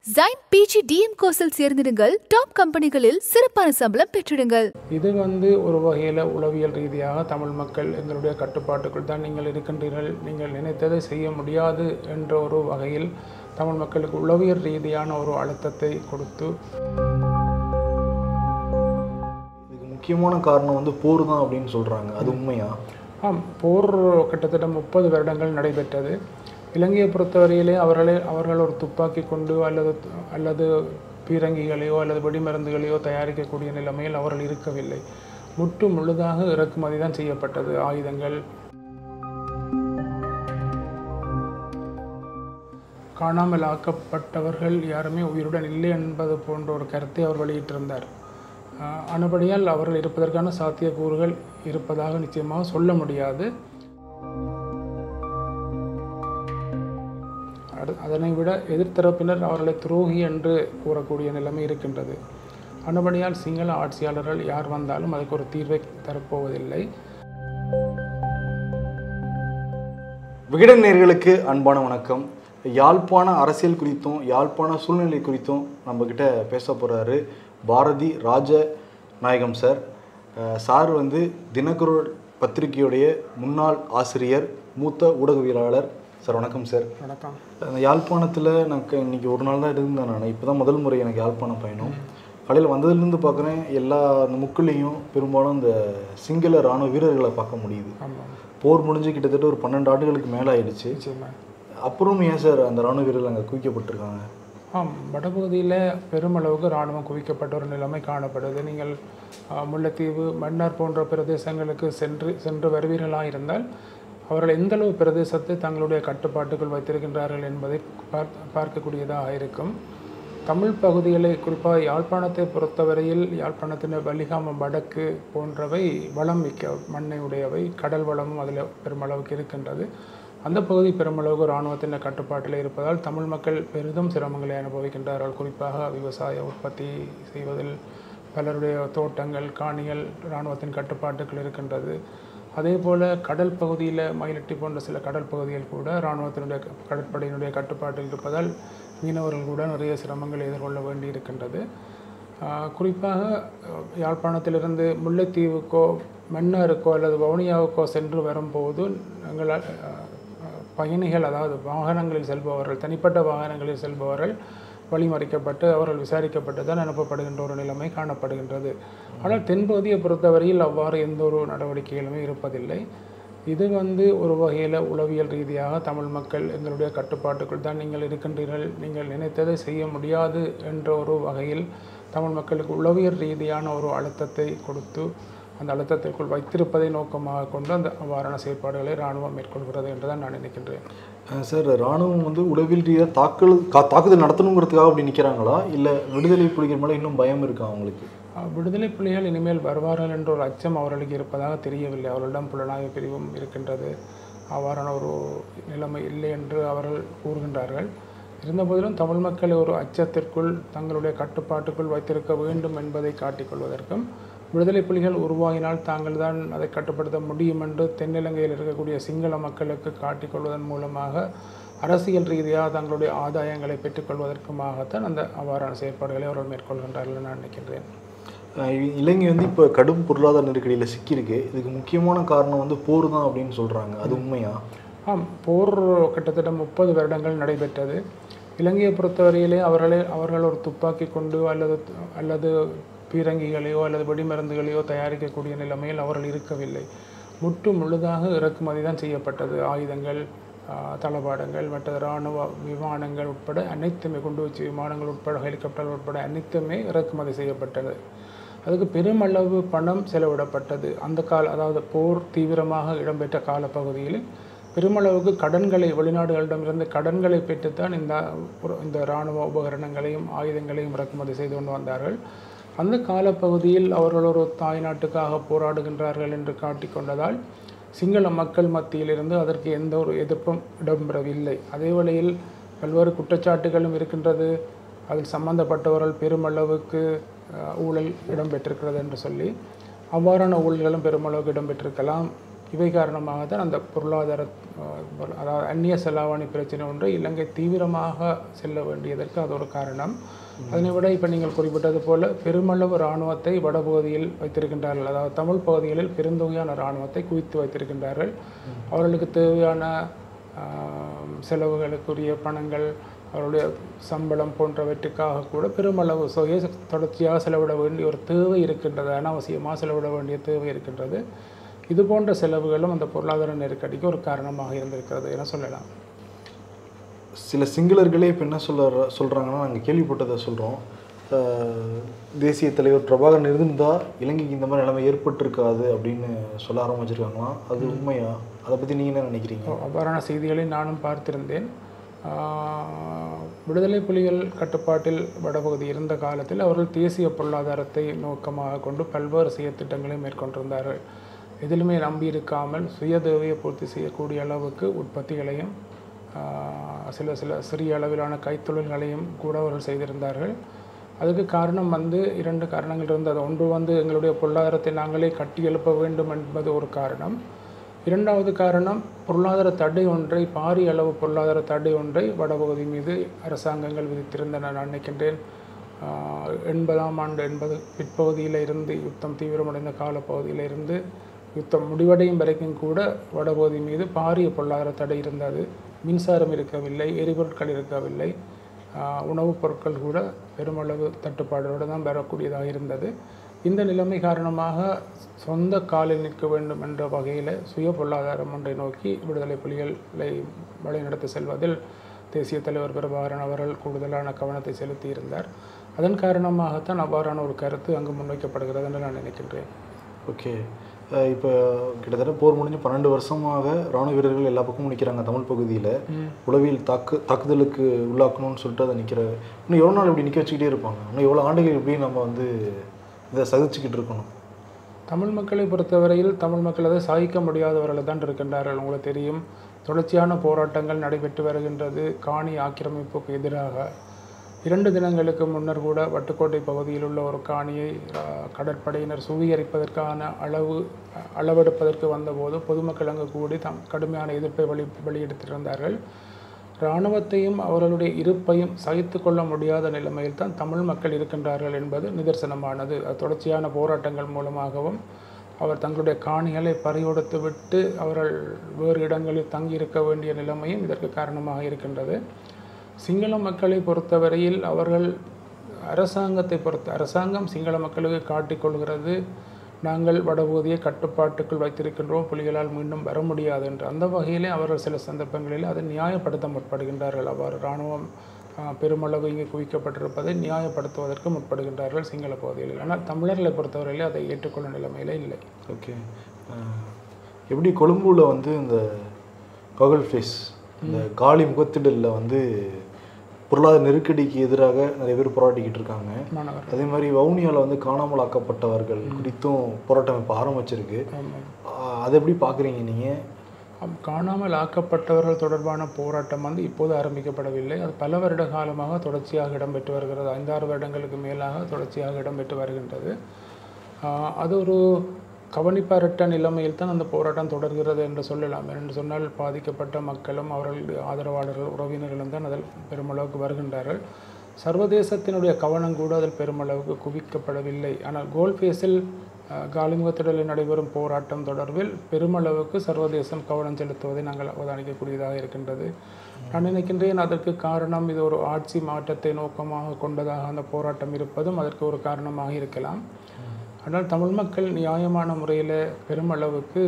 Zain PG DM கோர்ஸில் சேர்ந்திடுங்கள். Top கம்பெனிகளில் சிறப்பான சம்பளம் பெற்றிடுங்கள். இது ஒரு வகையில் உளவியல் ரீதியாக தமிழ் மக்கள் எங்களுடைய கட்டுப்பாட்டுக்குள் தான் நீங்கள் இருக்கின்றீர்கள், நீங்கள் நினைத்ததை செய்ய முடியாது என்ற ஒரு வகையில் தமிழ் மக்களுக்கு உளவியல் ரீதியான ஒரு அழுத்தத்தை கொடுத்து, இதுக்கு முக்கியமான காரணம் போர் தான் அப்படின்னு சொல்கிறாங்க. அது உண்மையா? போர் கிட்டத்தட்ட 30 வருடங்கள் நடைபெற்றது. இலங்கையை பொறுத்தவரையிலே அவர்கள் ஒரு துப்பாக்கி கொண்டு அல்லது பீரங்கிகளையோ அல்லது வெடிமருந்துகளையோ தயாரிக்கக்கூடிய நிலைமையில் அவர்கள் இருக்கவில்லை. முற்று முழுதாக இறக்குமதி தான் செய்யப்பட்டது ஆயுதங்கள். காணாமல் ஆக்கப்பட்டவர்கள் யாருமே உயிருடன் இல்லை என்பது போன்ற ஒரு கருத்தை அவர் வெளியிட்டிருந்தார். ஆனபடியால் அவர்கள் இருப்பதற்கான சாத்தியக்கூறுகள் இருப்பதாக நிச்சயமாக சொல்ல முடியாது. அதனை விட எதிர்த்தரப்பினர் அவர்களை துரோகி என்று கூறக்கூடிய நிலைமை இருக்கின்றது. ஆனபடியால் சிங்கள ஆட்சியாளர்கள் யார் வந்தாலும் அதுக்கு ஒரு தீர்வை தரப்போவதில்லை. விகடன் நேயர்களுக்கு அன்பான வணக்கம். யாழ்ப்பாண அரசியல் குறித்தும் யாழ்ப்பாண சூழ்நிலை குறித்தும் நம்மக்கிட்ட பேச போகிறாரு பாரதி ராஜநாயகம் சார். சார் தினகரன் பத்திரிகையுடைய முன்னாள் ஆசிரியர், மூத்த ஊடகவியலாளர். சார் வணக்கம் சார். வணக்கம். யாழ்ப்பாணத்தில் எனக்கு இன்றைக்கி ஒரு நாள் தான் இருந்தேன். நான் இப்போ தான் முதல் முறை எனக்கு யாழ்ப்பாணம் பயணம். காலையில் வந்ததுலேருந்து பார்க்குறேன், எல்லா அந்த முக்குலேயும் பெரும்பாலும் இந்த சிங்கள இராணுவ வீரர்களை பார்க்க முடியுது. போர் முடிஞ்சு கிட்டத்தட்ட ஒரு 12 ஆண்டுகளுக்கு மேலே ஆயிடுச்சு. அப்புறம் ஏன் சார் அந்த இராணுவ வீரர்கள் அங்கே குவிக்கப்பட்டிருக்காங்க? வடபகுதியில் பெருமளவுக்கு இராணுவம் குவிக்கப்பட்ட ஒரு நிலைமை காணப்படுது. நீங்கள் முல்லைத்தீவு, மன்னார் போன்ற பிரதேசங்களுக்கு சென்று வருவீர்களாக இருந்தால் அவர்கள் எந்தளவு பிரதேசத்தை தங்களுடைய கட்டுப்பாட்டுக்குள் வைத்திருக்கின்றார்கள் என்பதை பார்க்கக்கூடியதாக இருக்கும். தமிழ் பகுதிகளை, குறிப்பாக யாழ்ப்பாணத்தை பொறுத்தவரையில் யாழ்ப்பாணத்தின் வலிகாமம், வடக்கு போன்றவை வளம் மிக்க மண்ணை உடையவை. கடல் வளமும் அதில் பெருமளவுக்கு இருக்கின்றது. அந்த பகுதி பெருமளவுக்கு இராணுவத்தின் கட்டுப்பாட்டில் இருப்பதால் தமிழ் மக்கள் பெரிதும் சிரமங்களை அனுபவிக்கின்றார்கள். குறிப்பாக விவசாய உற்பத்தி செய்வதில் பலருடைய தோட்டங்கள், காணிகள் இராணுவத்தின் கட்டுப்பாட்டுக்குள் இருக்கின்றது. அதே போல் கடல் பகுதியில் மயிலட்டி போன்ற சில கடல் பகுதிகள் கூட இராணுவத்தினுடைய கடற்படையினுடைய கட்டுப்பாட்டில் இருப்பதால் மீனவர்கள் கூட நிறைய சிரமங்களை எதிர்கொள்ள வேண்டி இருக்கின்றது. குறிப்பாக யாழ்ப்பாணத்திலிருந்து முல்லைத்தீவுக்கோ மன்னாருக்கோ அல்லது வவுனியாவுக்கோ சென்று வரும்போது எங்கள் பயணிகள், அதாவது வாகனங்களில் செல்பவர்கள், தனிப்பட்ட வாகனங்களில் செல்பவர்கள் வழிமறிக்கப்பட்டு அவர்கள் விசாரிக்கப்பட்டு தான் அனுப்பப்படுகின்ற ஒரு நிலைமை காணப்படுகின்றது. ஆனால் தென்பகுதியை பொறுத்தவரையில் அவ்வாறு எந்த ஒரு நடவடிக்கைகளுமே இருப்பதில்லை. இது ஒரு வகையில் உளவியல் ரீதியாக தமிழ் மக்கள் எங்களுடைய கட்டுப்பாட்டுக்குள் தான் நீங்கள் இருக்கின்றீர்கள், நீங்கள் நினைத்ததை செய்ய முடியாது என்ற ஒரு வகையில் தமிழ் மக்களுக்கு உளவியல் ரீதியான ஒரு அழுத்தத்தை கொடுத்து அந்த அழுத்தத்திற்குள் வைத்திருப்பதை நோக்கமாக கொண்டு அந்த அவ்வாறான செயற்பாடுகளை இராணுவம் மேற்கொள்கிறது என்று தான் நான் நினைக்கின்றேன். சார், இராணுவம் உளவியல் ரீதியாக தாக்குதல் நடத்தணுங்கிறதுக்காக அப்படி நிற்கிறாங்களா, இல்லை விடுதலை புலிகள் மேலே இன்னும் பயம் இருக்கா அவங்களுக்கு? விடுதலை புலிகள் இனிமேல் வருவார்கள் என்ற ஒரு அச்சம் அவர்களுக்கு இருப்பதாக தெரியவில்லை. அவர்களிடம் புலனாய்வு பிரிவும் இருக்கின்றது. அவ்வாறான ஒரு நிலைமை இல்லை என்று அவர்கள் கூறுகின்றார்கள். இருந்தபோதிலும் தமிழ் மக்களை ஒரு அச்சத்திற்குள் தங்களுடைய கட்டுப்பாட்டுக்குள் வைத்திருக்க வேண்டும் என்பதை காட்டிக்கொள்வதற்கும், விடுதலை புலிகள் உருவாகினால் தாங்கள் தான் அதை கட்டுப்படுத்த முடியும் என்று தென்னிலங்கையில் இருக்கக்கூடிய சிங்கள மக்களுக்கு காட்டிக்கொள்வதன் மூலமாக அரசியல் ரீதியாக தங்களுடைய ஆதாயங்களை பெற்றுக்கொள்வதற்குமாகத்தான் அந்த அவ்வாறான செயற்பாடுகளை அவர்கள் மேற்கொள்கின்றார்கள் நான் நினைக்கின்றேன். இலங்கை இப்போ கடும் பொருளாதார நெருக்கடியில் சிக்கியிருக்கு. இதுக்கு முக்கியமான காரணம் போர் தான் அப்படின்னு சொல்கிறாங்க. அது உண்மையா? போர் கிட்டத்தட்ட 30 வருடங்கள் நடைபெற்றது. இலங்கையை பொறுத்தவரையிலே அவர்கள் ஒரு துப்பாக்கி கொண்டு அல்லது பீரங்கிகளையோ அல்லது வெடிமருந்துகளையோ தயாரிக்கக்கூடிய நிலைமையில் அவர்கள் இருக்கவில்லை. முற்று முழுதாக இறக்குமதி தான் செய்யப்பட்டது. ஆயுதங்கள், தளபாடங்கள், மற்ற இராணுவ விமானங்கள் உட்பட அனைத்துமே, குண்டு வச்சு விமானங்கள் உட்பட ஹெலிகாப்டர் உட்பட அனைத்துமே இறக்குமதி செய்யப்பட்டது. அதுக்கு பெருமளவு பணம் செலவிடப்பட்டது. அதாவது போர் தீவிரமாக இடம்பெற்ற காலப்பகுதியில் பெருமளவுக்கு கடன்களை, வெளிநாடுகளிடமிருந்து கடன்களை பெற்றுத்தான் இந்த இராணுவ உபகரணங்களையும் ஆயுதங்களையும் இறக்குமதி செய்து கொண்டு வந்தார்கள். அந்த காலப்பகுதியில் அவர்கள் ஒரு தாய் நாட்டுக்காக போராடுகின்றார்கள் என்று காட்டிக்கொண்டதால் சிங்கள மக்கள் மத்தியிலிருந்து அதற்கு எந்த ஒரு எதிர்ப்பும் இடம்பெறவில்லை. அதே வேளையில் பல்வேறு குற்றச்சாட்டுகளும் இருக்கின்றது. அதில் சம்பந்தப்பட்டவர்கள் பெருமளவுக்கு ஊழல் இடம்பெற்றிருக்கிறது என்று சொல்லி அவ்வாறான ஊழல்களும் பெருமளவுக்கு இடம்பெற்றிருக்கலாம். இவை காரணமாக தான் அந்த பொருளாதார அதாவது அந்நிய செலாவணி பிரச்சனை ஒன்று இலங்கை தீவிரமாக செல்ல வேண்டியதற்கு அது ஒரு காரணம். அதனை விட இப்போ நீங்கள் குறிப்பிட்டது போல பெருமளவு இராணுவத்தை வடபகுதியில் வைத்திருக்கின்றார்கள். அதாவது தமிழ் பகுதிகளில் பெருந்தொகையான இராணுவத்தை குவித்து வைத்திருக்கின்றார்கள். அவர்களுக்கு தேவையான செலவுகளுக்குரிய பணங்கள், அவருடைய சம்பளம் போன்றவற்றுக்காக கூட பெருமளவு தொகையை தொடர்ச்சியாக செலவிட வேண்டிய ஒரு தேவை இருக்கின்றது. அனாவசியமாக செலவிட வேண்டிய தேவை இருக்கின்றது. இது போன்ற செலவுகளும் அந்த பொருளாதார நெருக்கடிக்கு ஒரு காரணமாக இருந்திருக்கிறது என சொல்லலாம். சில சிங்களர்களே இப்போ என்ன சொல்கிறாங்கன்னா, நாங்கள் கேள்விப்பட்டதை சொல்கிறோம், தேசிய தலைவர் பிரபாகரன் இருந்தால் இலங்கைக்கு இந்த மாதிரி நிலைமை ஏற்பட்டிருக்காது அப்படின்னு சொல்ல ஆரம்பிச்சிருக்காங்களாம். அது உண்மையா? அதை பற்றி நீங்கள் என்ன நினைக்கிறீங்க? அவ்வாறான செய்திகளை நானும் பார்த்திருந்தேன். விடுதலை புலிகள் கட்டுப்பாட்டில் வடபகுதி இருந்த காலத்தில் அவர்கள் தேசிய பொருளாதாரத்தை நோக்கமாக கொண்டு பல்வேறு செயற்திட்டங்களை மேற்கொண்டிருந்தார்கள். எதிலுமே நம்பியிருக்காமல் சுய தேவையை பூர்த்தி செய்யக்கூடிய அளவுக்கு உற்பத்திகளையும் சில சிறிய அளவிலான கைத்தொழில்களையும் கூட அவர்கள் செய்திருந்தார்கள். அதுக்கு காரணம் 2 காரணங்கள் இருந்தது. ஒன்று எங்களுடைய பொருளாதாரத்தை நாங்களே கட்டி எழுப்ப வேண்டும் என்பது ஒரு காரணம். 2வது காரணம் பொருளாதார தடை ஒன்றை, பாரிய அளவு பொருளாதார தடை ஒன்றை வடபகுதி மீது அரசாங்கங்கள் விதித்திருந்தன. நான் நினைக்கின்றேன் 80ஆம் ஆண்டு 80 பிற்பகுதியில் இருந்து யுத்தம் தீவிரமடைந்த காலப்பகுதியில் இருந்து யுத்தம் முடிவடையும் வரைக்கும் கூட வடபகுதி மீது பாரிய பொருளாதார தடை இருந்தது. மின்சாரம் இருக்கவில்லை, எரிபொருட்கள் இருக்கவில்லை, உணவுப் பொருட்கள் கூட பெருமளவு தட்டுப்பாடோடு தான் பெறக்கூடியதாக இருந்தது. இந்த நிலைமை காரணமாக சொந்த காலில் நிற்க வேண்டும் என்ற வகையில் சுய பொருளாதாரம் ஒன்றை நோக்கி விடுதலை புலிகளை வழிநடத்தி செல்வதில் தேசிய தலைவர் பிரபாகரன் அவர்கள் கூடுதலான கவனத்தை செலுத்தி இருந்தார். அதன் காரணமாகத்தான் அவ்வாறான ஒரு கருத்து அங்கு முன்வைக்கப்படுகிறது என்று நான் நினைக்கின்றேன். ஓகே, இப்போ கிட்டத்தட்ட போர் முடிஞ்சு 12 வருஷமாக இராணுவ வீரர்கள் எல்லா பக்கமும் நிற்கிறாங்க. தமிழ் பகுதியில் உளவியல் தாக்குதலுக்கு உள்ளாக்கணும்னு சொல்லிட்டு அதை இன்னும் எவ்வளோ நாள் இப்படி நிற்க வச்சுக்கிட்டே இருப்பாங்க? இன்னும் எவ்வளோ ஆண்டுகள் இப்படி நம்ம இதை சகிச்சுக்கிட்டு இருக்கணும்? தமிழ் மக்களை பொறுத்தவரையில் தமிழ் மக்கள் அதை சாதிக்க முடியாதவர்கள் தான் இருக்கின்றார்கள். உங்களுக்கு தெரியும், தொடர்ச்சியான போராட்டங்கள் நடைபெற்று வருகின்றது காணி ஆக்கிரமிப்புக்கு எதிராக. 2 தினங்களுக்கு முன்னர் கூட வட்டுக்கோட்டை பகுதியில் உள்ள ஒரு காணியை கடற்படையினர் சுவீகரிப்பதற்கான அளவெடுப்பதற்கு வந்தபோது பொதுமக்கள் அங்கு கூடி கடுமையான எதிர்ப்பை வெளியிட்டிருந்தார்கள். இராணுவத்தையும் அவர்களுடைய இருப்பையும் சகித்து கொள்ள முடியாத நிலைமையில் தான் தமிழ் மக்கள் இருக்கின்றார்கள் என்பது நிதர்சனமானது. தொடர்ச்சியான போராட்டங்கள் மூலமாகவும் அவர் தங்களுடைய காணிகளை பறிகொடுத்து விட்டு அவர்கள் வேறு இடங்களில் தங்கியிருக்க வேண்டிய நிலைமையும் இதற்கு காரணமாக இருக்கின்றது. சிங்கள மக்களை பொறுத்தவரையில் அவர்கள் அரசாங்கம் சிங்கள மக்களுக்கு காட்டிக்கொள்கிறது, நாங்கள் வடபகுதியை கட்டுப்பாட்டுக்குள் வைத்திருக்கின்றோம், புலிகளால் மீண்டும் வர முடியாது என்று. அந்த வகையிலே அவர்கள் சில சந்தர்ப்பங்களில் அதை நியாயப்படுத்த முற்படுகின்றார்கள். அவ்வாறு இராணுவம் பெருமளவு இங்கே குவிக்கப்பட்டிருப்பதை நியாயப்படுத்துவதற்கு முற்படுகின்றார்கள் சிங்கள பகுதிகளில். ஆனால் தமிழர்களை பொறுத்தவரையிலே அதை ஏற்றுக்கொள்ளும் நிலைமையிலே இல்லை. ஓகே, எப்படி கொழும்புல இந்த ககல் ஃபேஸ் இந்த காலி முகத்திடலில் பொருளாதார நெருக்கடிக்கு எதிராக நிறைய பேர் போராட்டிக்கிட்டு இருக்காங்க. அதே மாதிரி வவுனியாவில் காணாமல் ஆக்கப்பட்டவர்கள் குறித்தும் போராட்டம் இப்போ ஆரம்பிச்சிருக்கு. அதை எப்படி பார்க்குறீங்க நீங்கள்? காணாமல் ஆக்கப்பட்டவர்கள் தொடர்பான போராட்டம் இப்போது ஆரம்பிக்கப்படவில்லை. அது பல வருட காலமாக தொடர்ச்சியாக இடம்பெற்று வருகிறது. 5-6 வருடங்களுக்கு மேலாக தொடர்ச்சியாக இடம்பெற்று வருகின்றது. அது ஒரு கவனிப்பாரற்ற நிலைமையில் தான் அந்த போராட்டம் தொடர்கிறது என்று சொல்லலாம். என்று சொன்னால் பாதிக்கப்பட்ட மக்களும் அவர்கள் ஆதரவாளர்கள் உறவினர்களும் தான் அதில் பெருமளவுக்கு வருகின்றார்கள். சர்வதேசத்தினுடைய கவனம் கூட அதில் பெருமளவுக்கு குவிக்கப்படவில்லை. ஆனால் கோல்ஃபேஸில் காலிமுகத்திடலில் நடைபெறும் போராட்டம் தொடர்பில் பெருமளவுக்கு சர்வதேசம் கவனம் செலுத்துவதை நாங்கள் அவதானிக்கக்கூடியதாக இருக்கின்றது. நான் நினைக்கின்றேன் அதற்கு காரணம் இது ஒரு ஆட்சி மாற்றத்தை நோக்கமாக கொண்டதாக அந்த போராட்டம் இருப்பதும் அதற்கு ஒரு காரணமாக இருக்கலாம். ஆனால் தமிழ் மக்கள் நியாயமான முறையில் பெருமளவுக்கு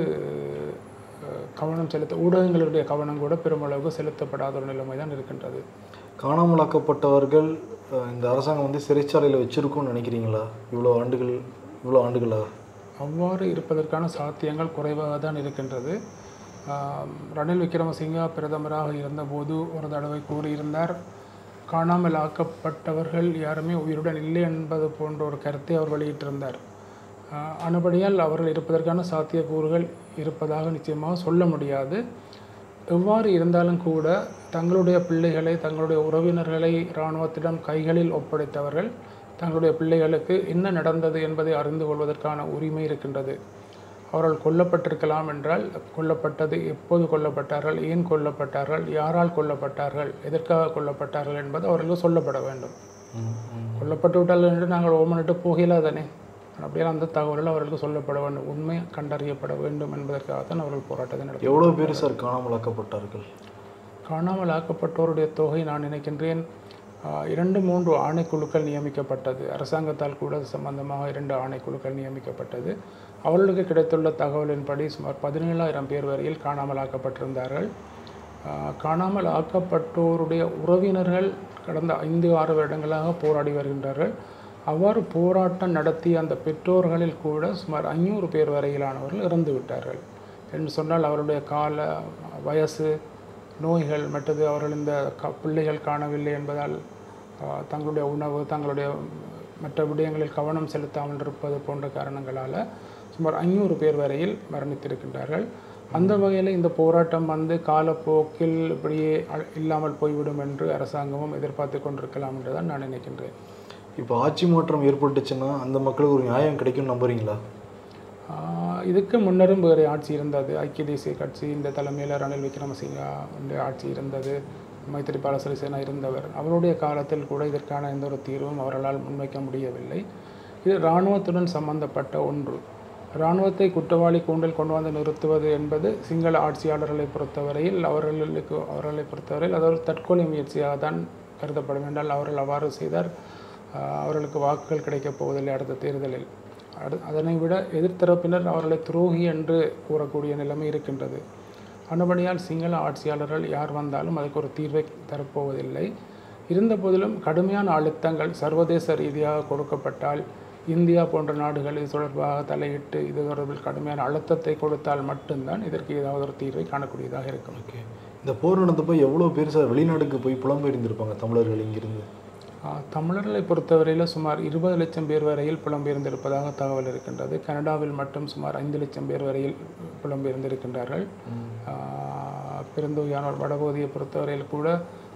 கவனம் ஊடகங்களுடைய கவனம் கூட பெருமளவுக்கு செலுத்தப்படாத ஒரு நிலைமை தான் இருக்கின்றது. காணாமலாக்கப்பட்டவர்கள் இந்த அரசாங்கம் சிறைச்சாலையில் வச்சிருக்கும்னு நினைக்கிறீங்களா? இவ்வளோ ஆண்டுகளா? அவ்வாறு இருப்பதற்கான சாத்தியங்கள் குறைவாக தான் இருக்கின்றது. ரணில் விக்ரமசிங்கா பிரதமராக இருந்தபோது ஒரு தடவை கூறியிருந்தார், காணாமல் ஆக்கப்பட்டவர்கள் யாருமே உயிருடன் இல்லை என்பது போன்ற ஒரு கருத்தை அவர் வெளியிட்டிருந்தார். ஆனபடியால் அவர்கள் இருப்பதற்கான சாத்தியக்கூறுகள் இருப்பதாக நிச்சயமாக சொல்ல முடியாது. எவ்வாறு இருந்தாலும் கூட தங்களுடைய பிள்ளைகளை, தங்களுடைய உறவினர்களை இராணுவத்திடம் கைகளில் ஒப்படைத்தவர்கள் தங்களுடைய பிள்ளைகளுக்கு என்ன நடந்தது என்பதை அறிந்து கொள்வதற்கான உரிமை இருக்கின்றது. அவர்கள் கொல்லப்பட்டிருக்கலாம் என்றால் கொல்லப்பட்டது எப்போது கொல்லப்பட்டார்கள், ஏன் கொல்லப்பட்டார்கள், யாரால் கொல்லப்பட்டார்கள், எதற்காக கொல்லப்பட்டார்கள் என்பது அவர்களுக்கு சொல்லப்பட வேண்டும். கொல்லப்பட்டு விட்டார்கள் என்று நாங்கள் ஓமனிட்டு போகல தானே. அப்படியே அந்த தகவல்கள் அவர்களுக்கு சொல்லப்பட வேண்டும், உண்மை கண்டறியப்பட வேண்டும் என்பதற்காகத்தான் அவர்கள் போராட்டத்தை நடத்தி. எவ்வளோ பேர் சார் காணாமல் ஆக்கப்பட்டார்கள்? காணாமல் ஆக்கப்பட்டோருடைய தொகை நான் நினைக்கின்றேன் 2-3 ஆணைக்குழுக்கள் நியமிக்கப்பட்டது. அரசாங்கத்தால் கூட சம்பந்தமாக 2 ஆணைக்குழுக்கள் நியமிக்கப்பட்டது. அவர்களுக்கு கிடைத்துள்ள தகவலின்படி சுமார் 17,000 பேர் வரையில் காணாமல் ஆக்கப்பட்டிருந்தார்கள். காணாமல் ஆக்கப்பட்டோருடைய உறவினர்கள் கடந்த 5-6 வருடங்களாக போராடி வருகின்றார்கள். அவ்வாறு போராட்டம் நடத்திய அந்த பெற்றோர்களில் கூட சுமார் 500 பேர் வரையிலானவர்கள் இறந்து விட்டார்கள் என்று சொன்னால், அவருடைய கால வயசு, நோய்கள், மற்றது அவர்கள் இந்த பிள்ளைகள் காணவில்லை என்பதால் தங்களுடைய உணவு, தங்களுடைய மற்ற விடயங்களில் கவனம் செலுத்தாமல் இருப்பது போன்ற காரணங்களால் சுமார் 500 பேர் வரையில் மரணித்திருக்கின்றார்கள். அந்த வகையில் இந்த போராட்டம் காலப்போக்கில் இப்படியே இல்லாமல் போய்விடும் என்று அரசாங்கமும் எதிர்பார்த்து கொண்டிருக்கலாம் என்று தான் நான் நினைக்கின்றேன். இப்போ ஆட்சி மாற்றம் ஏற்பட்டுச்சுன்னா அந்த மக்களுக்கு ஒரு நியாயம் கிடைக்கும்னு நம்புறீங்களா? இதுக்கு முன்னரும் வேறு ஆட்சி இருந்தது. ஐக்கிய தேசிய கட்சி இந்த தலைமையில் ரணில் விக்ரமசிங்கா ஆட்சி இருந்தது. மைத்திரிபால சிறிசேனா இருந்தவர். அவருடைய காலத்தில் கூட இதற்கான எந்த ஒரு தீர்வும் அவர்களால் முன்வைக்க முடியவில்லை. இது இராணுவத்துடன் சம்பந்தப்பட்ட ஒன்று. இராணுவத்தை குற்றவாளி கூண்டில் கொண்டு வந்து நிறுத்துவது என்பது சிங்கள ஆட்சியாளர்களை பொறுத்தவரையில் அது ஒரு தற்கொலை முயற்சியாக தான் கருதப்படும். என்றால் அவர்கள் அவ்வாறு செய்தால் அவர்களுக்கு வாக்குகள் கிடைக்கப் போவதில்லை அடுத்த தேர்தலில். அதனை விட எதிர்த்தரப்பினர் அவர்களை துரோகி என்று கூறக்கூடிய நிலைமை இருக்கின்றது. ஆனபடியால் சிங்கள ஆட்சியாளர்கள் யார் வந்தாலும் அதுக்கு ஒரு தீர்வை தரப்போவதில்லை. இருந்த போதிலும் கடுமையான அழுத்தங்கள் சர்வதேச ரீதியாக கொடுக்கப்பட்டால், இந்தியா போன்ற நாடுகள் இது தொடர்பாக தலையிட்டு இது தொடர்பில் கடுமையான அழுத்தத்தை கொடுத்தால் மட்டும்தான் இதற்கு ஏதாவது ஒரு தீர்வை காணக்கூடியதாக இருக்கும். ஓகே, இந்த போர் நடந்தப்போ எவ்வளோ பேர் சார் வெளிநாடுக்கு போய் புலம்பெயர்ந்திருப்பாங்க தமிழர்கள் இங்கிருந்து? தமிழர்களை பொறுத்தவரையில் சுமார் 20 லட்சம் பேர் வரையில் புலம்பெயர்ந்திருப்பதாக தகவல் இருக்கின்றது. கனடாவில் மட்டும் சுமார் 5 லட்சம் பேர் வரையில் புலம்பெயர்ந்திருக்கின்றார்கள். பெருந்தொகையானோர் வடபகுதியை பொறுத்தவரையில் கூட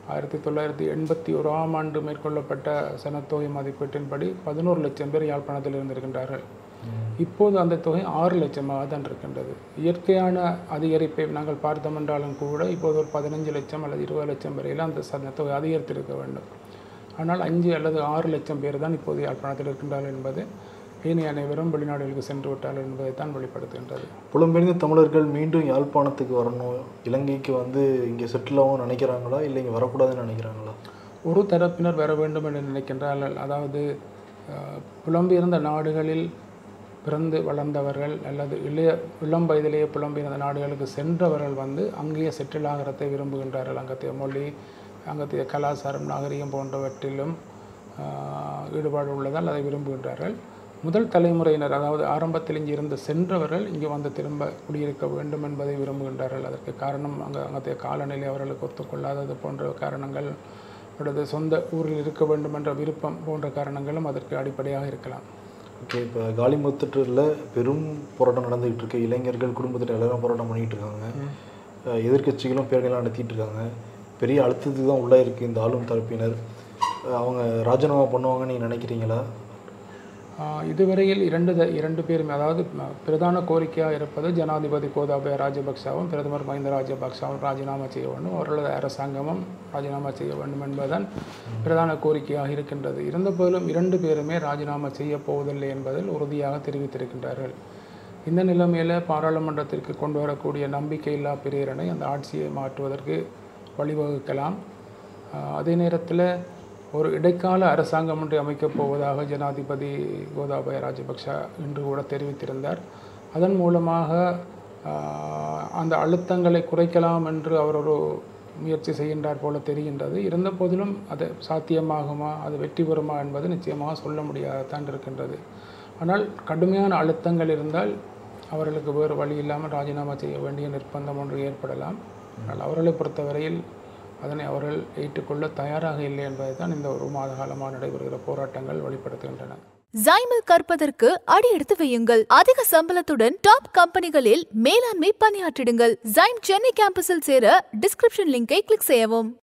1981ஆம் ஆண்டு மேற்கொள்ளப்பட்ட சனத்தொகை மதிப்பீட்டின்படி 11 லட்சம் பேர் யாழ்ப்பாணத்தில் இருந்திருக்கின்றார்கள். இப்போது அந்த தொகை 6 லட்சமாக தான் இருக்கின்றது. இயற்கையான அதிகரிப்பை நாங்கள் பார்த்தோம் என்றாலும் கூட இப்போது ஒரு 15 லட்சம் அல்லது 20 லட்சம் வரையில் அந்த சனத்தொகை அதிகரித்திருக்க வேண்டும். ஆனால் 5 அல்லது 6 லட்சம் பேர் தான் இப்போது யாழ்ப்பாணத்தில் இருக்கின்றார்கள் என்பது ஏனைய அனைவரும் வெளிநாடுகளுக்கு சென்று விட்டார்கள் என்பதை தான் வெளிப்படுத்துகின்றது. புலம்பெயர்ந்த தமிழர்கள் மீண்டும் யாழ்ப்பாணத்துக்கு வரணும், இலங்கைக்கு இங்கே செட்டில் ஆகும் நினைக்கிறாங்களா, இல்லை இங்கே வரக்கூடாதுன்னு நினைக்கிறாங்களா? ஒரு தரப்பினர் வர வேண்டும் என்று நினைக்கின்றார்கள். அதாவது புலம்பெயர்ந்த நாடுகளில் பிறந்து வளர்ந்தவர்கள் அல்லது இளம் வயதிலேயே புலம்பெயர்ந்த நாடுகளுக்கு சென்றவர்கள் அங்கேயே செட்டில் ஆகிறதை விரும்புகின்றார்கள். அங்கத்தைய மொழி, அங்கத்தைய கலாச்சாரம், நாகரிகம் போன்றவற்றிலும் ஈடுபாடு உள்ளதால் அதை விரும்புகின்றார்கள். முதல் தலைமுறையினர், அதாவது ஆரம்பத்தில் இங்கே இருந்து சென்றவர்கள் இங்கே திரும்ப குடியிருக்க வேண்டும் என்பதை விரும்புகின்றார்கள். அதற்கு காரணம் அங்கத்தைய காலநிலை அவர்களுக்கு ஒத்துக்கொள்ளாதது போன்ற காரணங்கள், அவரது சொந்த ஊரில் இருக்க வேண்டும் என்ற விருப்பம் போன்ற காரணங்களும் அதற்கு அடிப்படையாக இருக்கலாம். ஓகே, இப்போ காலிமுத்தூரில் பெரும் போராட்டம் நடந்துகிட்டு இருக்கு. இளைஞர்கள், குடும்பத்தில் எல்லாரும் போராட்டம் பண்ணிகிட்டு இருக்காங்க. எதிர்கட்சிகளும் பேரணிலாம் நடத்திட்டு இருக்காங்க. பெரிய அழுத்தத்துக்கு தான் உள்ளே இருக்குது இந்த ஆளும் தரப்பினர். அவங்க ராஜினாமா பண்ணுவாங்கன்னு நீங்கள் நினைக்கிறீங்களா? இதுவரையில் இரண்டு பேருமே, அதாவது பிரதான கோரிக்கையாக இருப்பது ஜனாதிபதி கோதாபய ராஜபக்சவும் பிரதமர் மஹிந்த ராஜபக்சவும் ராஜினாமா செய்ய வேண்டும், அவர்களது அரசாங்கமும் ராஜினாமா செய்ய வேண்டும் என்பதுதான் பிரதான கோரிக்கையாக இருக்கின்றது. இருந்தபோதிலும் 2 பேருமே ராஜினாமா செய்ய போவதில்லை என்பதில் உறுதியாக தெரிவித்திருக்கின்றார்கள். இந்த நிலைமையில் பாராளுமன்றத்திற்கு கொண்டு வரக்கூடிய நம்பிக்கையில்லா பிரேரணை அந்த ஆட்சியை மாற்றுவதற்கு வழிவகுக்கலாம். அதே நேரத்தில் ஒரு இடைக்கால அரசாங்கம் ஒன்றை அமைக்கப் போவதாக ஜனாதிபதி கோதாபய ராஜபக்ஷ இன்று கூட தெரிவித்திருந்தார். அதன் மூலமாக அந்த அழுத்தங்களை குறைக்கலாம் என்று அவர் ஒரு முயற்சி செய்கின்றார் போல தெரிகின்றது. இருந்த போதிலும் அது சாத்தியமாகுமா, அது வெற்றி பெறுமா என்பது நிச்சயமாக சொல்ல முடியாதான் இருக்கின்றது. ஆனால் கடுமையான அழுத்தங்கள் இருந்தால் அவர்களுக்கு வேறு வழி இல்லாமல் ராஜினாமா செய்ய வேண்டிய நிர்பந்தம் ஒன்று ஏற்படலாம். ஆனால் அவர்களை பொறுத்தவரையில் அதனை அவர்கள் ஏற்றுக்கொள்ள தயாராக இல்லை என்பதை தான் இந்த 1 மாத காலமாக நடைபெறுகிற போராட்டங்கள் வெளிப்படுத்துகின்றன. ஜைமில் கற்பதற்கு அடி எடுத்து வையுங்கள். அதிக சம்பளத்துடன் டாப் கம்பெனிகளில் மேலாண்மை பணியாற்றிடுங்கள். ஜைம் சென்னை கேம்பஸில் சேர டிஸ்கிரிப்ஷன் லிங்கை கிளிக் செய்யவும்.